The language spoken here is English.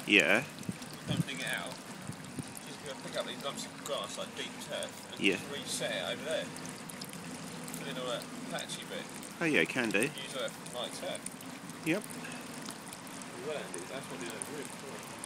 Yeah. Don't dig it out. Just go pick up these lumps of grass, like deep turf, and Yeah. just reset it over there. Put in all that patchy bit. Oh yeah, can do. Use that like turf. Yep. Well, Andy, that's what it is. Really cool.